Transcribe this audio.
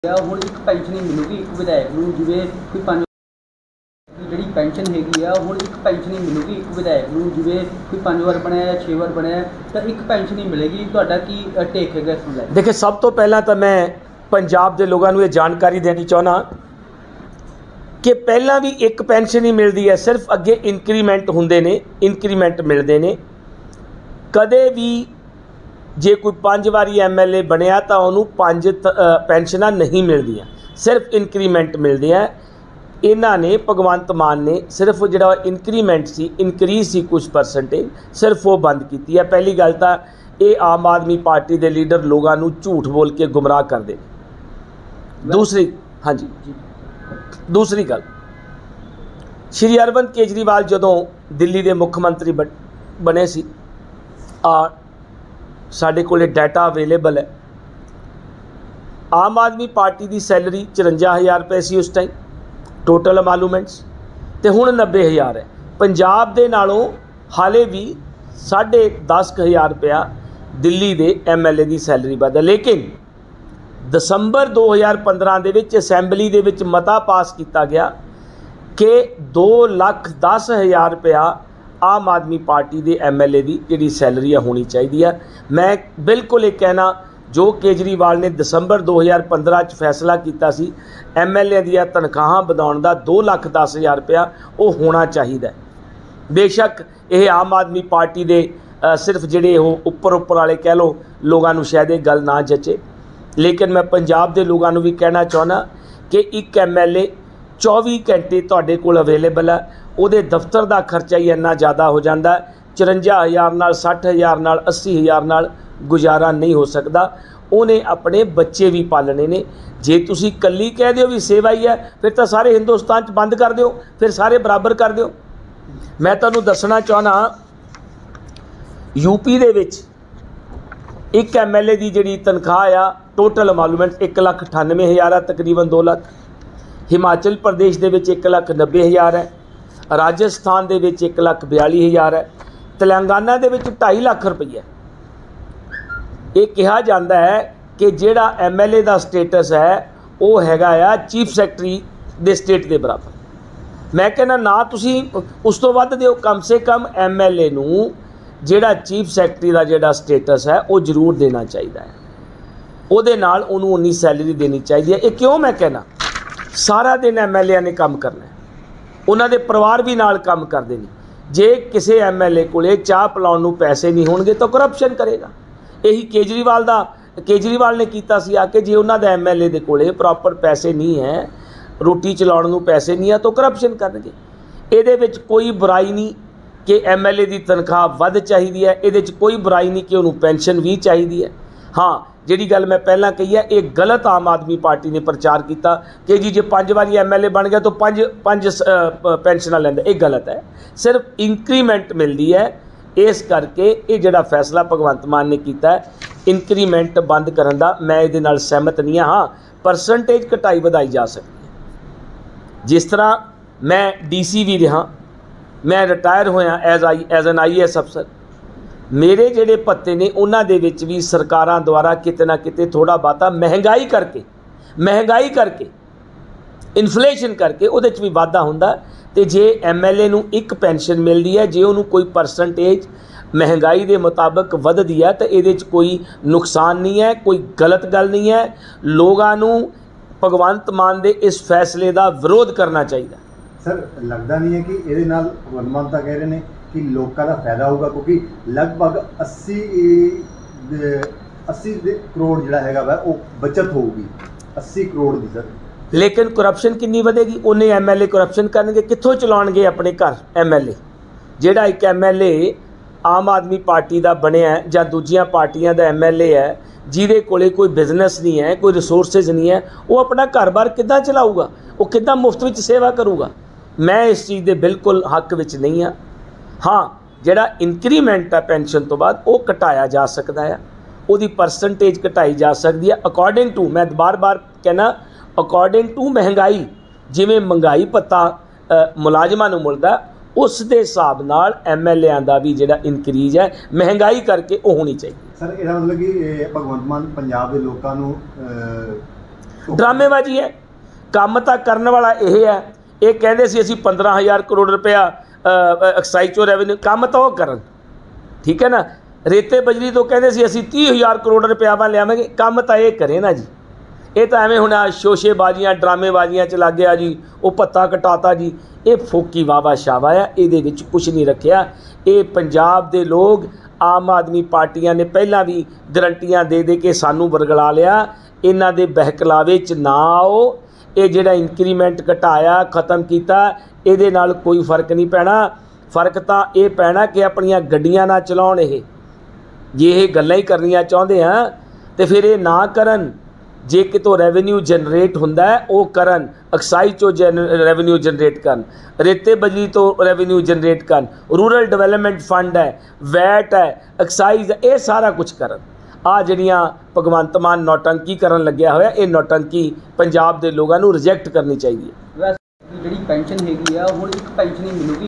ਹੁਣ ਇੱਕ ਪੈਨਸ਼ਨ ਹੀ ਮਿਲੂਗੀ ਇੱਕ ਵਿਧਾਇਕ ਨੂੰ, ਜਿਵੇਂ ਕੋਈ 5 ਜਿਹੜੀ ਪੈਨਸ਼ਨ ਹੈਗੀ ਆ ਹੁਣ ਇੱਕ ਪੈਨਸ਼ਨ ਹੀ ਮਿਲੂਗੀ ਇੱਕ ਵਿਧਾਇਕ ਨੂੰ, ਜਿਵੇਂ ਕੋਈ 5 ਵਾਰ ਬਣਿਆ ਜਾਂ 6 ਵਾਰ ਬਣਿਆ ਤਾਂ ਇੱਕ ਪੈਨਸ਼ਨ ਹੀ ਮਿਲੇਗੀ। ਤੁਹਾਡਾ ਕੀ ਟੇਕ ਹੈਗਾ ਇਸ ਨੂੰ ਲੈ ਕੇ? देखिए, सब तो पहला तो मैं पंजाब के लोगों को ये जानकारी देनी चाहना कि पहला भी एक पेंशन ही मिलती है, सिर्फ अगे इंक्रीमेंट होंदे ने, इंक्रीमेंट मिलते हैं। कदे भी जे कोई 5 वारी MLA बनया तो उन्होंने 5 पेंशन नहीं मिलदियाँ, सिर्फ इंक्रीमेंट मिलते हैं। इन्हों ने भगवंत मान ने सिर्फ जो इंक्रीमेंट सी, इंक्रीज सी कुछ परसेंटेज, सिर्फ वो बंद की है। पहली गल तो ये आम आदमी पार्टी के लीडर लोगों को झूठ बोल के गुमराह करते। दूसरी, हाँ जी, दूसरी गल, श्री अरविंद केजरीवाल जदों दिल्ली के मुख्यमंत्री बने सी, साढ़े कोले डाटा अवेलेबल है, आम आदमी पार्टी की सैलरी 54,000 रुपये सी उस टाइम टोटल एमालूमेंट्स, तो हुण 90,000 है। पंजाब दे नालों हाले भी 10,500 रुपया दिल्ली के MLA की सैलरी वध है। लेकिन दसंबर 2015 दे विच असैंबली दे विच मता पास किया गया कि 2,10,000 रुपया आम आदमी पार्टी के MLA की जिहड़ी सैलरी होनी चाहिए है। मैं बिल्कुल ये कहना जो केजरीवाल ने दसंबर 2015 फैसला किया सी MLA दी तनख्वाह वधाउण दा 2,10,000 रुपया वो होना चाहिए। बेशक ये आम आदमी पार्टी के सिर्फ जिहड़े उपर वाले कह लो लोगों को शायद ये गल ना जचे, लेकिन मैं पंजाब के लोगों को भी कहना चाहना कि एक MLA 24 घंटे तुहाडे कोल अवेलेबल है, उहदे दफ्तर का खर्चा ही इन्ना ज़्यादा हो जाता है। 54,000 नाल 60,000 नाल 80,000 नाल गुजारा नहीं हो सकता। उन्हें अपने बच्चे भी पालने ने। जे तुसी कल्ली कह दिओ भी सेवा ही है, फिर तो सारे हिंदुस्तान च बंद कर दिओ, फिर सारे बराबर कर दिओ। मैं तुहानूं दसना चाहना यूपी दे विच एक MLA की जिहड़ी तनख्वाह आ टोटल एमालूमेंट 1,98,000 है, तकरीबन 2 लाख। हिमाचल प्रदेश दे विच 1,90,000 है, राजस्थान दे विच 1,42,000 है, तेलंगाना दे विच 2.5 लाख रुपये। ये कहा जाता है कि जिहड़ा MLA का स्टेटस है वो हैगा आ चीफ सैकटरी दे स्टेट के बराबर। मैं कहना ना तुसी उस तो वध दिओ, कम से कम MLA नूं जिहड़ा चीफ सैकटरी का जिहड़ा स्टेटस है वो जरूर देना चाहिए है, उहदे नाल उहनूं उन्नी सैलरी देनी चाहिए है। ये क्यों मैं कहना, सारा दिन MLA ने काम करना है, उन्होंने परिवार भी नाल काम करते नहीं। जे किसी MLA कोले चाह पिलाउण नूं पैसे नहीं होणगे तो करप्शन करेगा। यही केजरीवाल ने किया सी आके, जे उन्होंने MLA दे कोले प्रॉपर पैसे नहीं है, रोटी चलाउण नूं पैसे नहीं है तो करप्शन करनगे। इहदे विच कोई बुराई नहीं कि MLA की तनख्वाह वध चाहिए है, ये कोई बुराई नहीं कि उन्होंने पेंशन भी चाहिए है। हाँ, जिहड़ी गल मैं पहला कही है, ये गलत आम आदमी पार्टी ने प्रचार किया कि जी जे 5 वारी MLA बन गया तो 5 पेंशन लैंदा, ये गलत है। सिर्फ इंक्रीमेंट मिलती है, इस करके ये जिहड़ा फैसला भगवंत मान ने किया इंक्रीमेंट बंद करन दा, मैं इहदे नाल सहमत नहीं हाँ। हाँ, परसेंटेज घटाई वधाई जा सकती है। जिस तरह मैं DC भी रहा, मैं रिटायर होया एज एन IAS अफसर, मेरे जिहड़े भत्ते ने उन्हां दे विच भी सरकारां द्वारा किते ना किते थोड़ा बहुता महंगाई करके इन्फ्लेशन करके उहदे च भी वाधा हुंदा। तो जे MLA नूं एक पेंशन मिलती है, जे उन्होंने कोई परसेंटेज महंगाई के मुताबिक वधदी है तो ये कोई नुकसान नहीं है, कोई गलत गल नहीं है। लोगों को भगवंत मान दे इस फैसले का विरोध करना चाहिए। सर, लगता नहीं है कि ये भगवंत मान तो कह रहे हैं कि लोगों का फायदा होगा, क्योंकि लगभग 80 करोड़ जिहड़ा हैगा वा वो बचत होगी 80 करोड़ की। सर, लेकिन करप्शन कितनी वधेगी? उन्हें MLA करप्शन करनगे, कित्थों चलाउणगे अपने घर MLA? जिहड़ा एक MLA आम आदमी पार्टी का बनया जां दूजियां पार्टियां का MLA है, जिहदे कोले कोई बिजनेस नहीं है, कोई रिसोर्सिज नहीं है, वो अपना घर बार किद्दां चलाऊगा? वो किद्दां मुफ्त विच सेवा करूगा? मैं इस चीज़ के बिल्कुल हक विच नहीं हाँ। हाँ, जिहड़ा इंक्रीमेंट है पेंशन तो बाद वो घटाया जा सकता है, उसकी परसेंटेज घटाई जा सकती है अकॉर्डिंग टू, मैं बार बार कहना, अकॉर्डिंग टू महंगाई। जिमें महंगाई भत्ता मुलाजमां नूं मिलदा उस दे हिसाब नाल MLA का भी जिहड़ा इनक्रीज है महंगाई करके वो होनी चाहिए। सर, इसका मतलब कि भगवंत मान पंजाब के लोगों को ਡਰਾਮੇਬਾਜ਼ੀ ਹੈ। ਕੰਮ ਤਾਂ ਕਰਨ ਵਾਲਾ ਇਹ ਹੈ। ਇਹ ਕਹਿੰਦੇ ਸੀ ਅਸੀਂ 15,000 ਕਰੋੜ ਰੁਪਇਆ ਐਕਸਾਈਜ਼ ਚੋਂ ਰੈਵਨਿਊ, ਕੰਮ ਤਾਂ ਉਹ ਕਰਨ, ਠੀਕ ਹੈ ਨਾ। ਰੇਤੇ ਬਜਰੀ ਤੋਂ ਕਹਿੰਦੇ ਸੀ ਅਸੀਂ 30,000 ਕਰੋੜ ਰੁਪਇਆ ਲਿਆਵਾਂਗੇ, ਕੰਮ ਤਾਂ ਇਹ ਕਰੇ ਨਾ ਜੀ। ਇਹ ਤਾਂ ਐਵੇਂ ਹੁਣ ਸ਼ੋਸ਼ੇਬਾਜ਼ੀਆਂ ਡਰਾਮੇਬਾਜ਼ੀਆਂ 'ਚ ਲੱਗ ਗਿਆ ਜੀ, ਉਹ ਭੱਤਾ ਕਟਾਤਾ ਜੀ। ਇਹ ਫੋਕੀ ਵਾਵਾ ਸ਼ਾਵਾ ਆ, ਇਹਦੇ ਵਿੱਚ ਕੁਛ ਨਹੀਂ ਰੱਖਿਆ। ਇਹ ਪੰਜਾਬ ਦੇ ਲੋਕ ਆਮ ਆਦਮੀ ਪਾਰਟੀਆਂ ਨੇ ਪਹਿਲਾਂ ਵੀ ਗਰੰਟੀਆਂ ਦੇ ਦੇ ਕੇ ਸਾਨੂੰ ਵਰਗਲਾ ਲਿਆ। ਇਹਨਾਂ ਦੇ ਬਹਿਕਲਾਵੇ 'ਚ ਨਾ ਆਓ। ਇਹ ਜਿਹੜਾ ਇੰਕਰੀਮੈਂਟ ਘਟਾਇਆ ख़त्म ਕੀਤਾ, ਇਹਦੇ ਨਾਲ ਕੋਈ ਫਰਕ ਨਹੀਂ ਪੈਣਾ। ਫਰਕ ਤਾਂ ਇਹ ਪੈਣਾ ਕਿ ਆਪਣੀਆਂ ਗੱਡੀਆਂ ਨਾ ਚਲਾਉਣ। ਇਹ ਜੇ ਇਹ ਗੱਲਾਂ ਹੀ ਕਰਨੀਆਂ ਚਾਹੁੰਦੇ ਆ ਤੇ ਫਿਰ ਇਹ ਨਾ ਕਰਨ। ਜੇ ਕਿਤੋਂ ਰੈਵਨਿਊ ਜਨਰੇਟ ਹੁੰਦਾ ਹੈ ਉਹ ਕਰਨ, ਐਕਸਾਈਜ਼ ਚੋਂ ਰੈਵਨਿਊ ਜਨਰੇਟ ਕਰਨ, ਰੇਤੇ ਬਜਰੀ ਤੋਂ ਰੈਵਨਿਊ ਜਨਰੇਟ ਕਰਨ, ਰੂਰਲ ਡਿਵੈਲਪਮੈਂਟ ਫੰਡ ਹੈ, ਵੈਟ ਹੈ, ਐਕਸਾਈਜ਼, ਇਹ ਸਾਰਾ ਕੁਝ ਕਰਨ। ਆ ਜਿਹੜੀਆਂ ਭਗਵੰਤ ਮਾਨ ਨੌਟੰਕੀ ਕਰਨ ਲੱਗਿਆ ਹੋਇਆ, ਇਹ ਨੌਟੰਕੀ ਪੰਜਾਬ ਦੇ ਲੋਕਾਂ ਨੂੰ ਰਿਜੈਕਟ ਕਰਨੀ ਚਾਹੀਦੀ ਹੈ। ਵੈਸੇ ਜਿਹੜੀ ਪੈਨਸ਼ਨ ਹੈਗੀ ਆ ਹੁਣ ਇੱਕ ਪੈਨਸ਼ਨ ਹੀ ਮਿਲੂਗੀ।